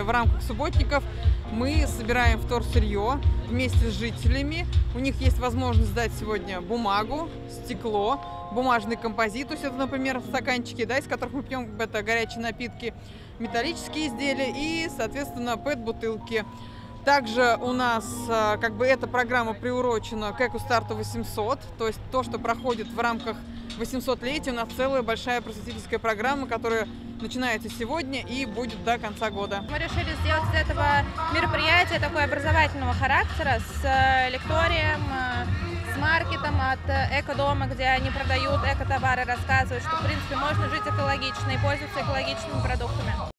в рамках субботников мы собираем вторсырье вместе с жителями. У них есть возможность сдать сегодня бумагу, стекло, бумажный композит, то есть это, например, стаканчики, да, из которых мы пьем это горячие напитки, металлические изделия и, соответственно, ПЭТ-бутылки. Также у нас эта программа приурочена к Экостарту 800, то есть то, что проходит в рамках 800-летия. У нас целая большая просветительская программа, которая начинается сегодня и будет до конца года. Мы решили сделать из этого мероприятия такое образовательного характера с лекторием, с маркетом от Экодома, где они продают экотовары, рассказывают, что в принципе можно жить экологично и пользоваться экологичными продуктами.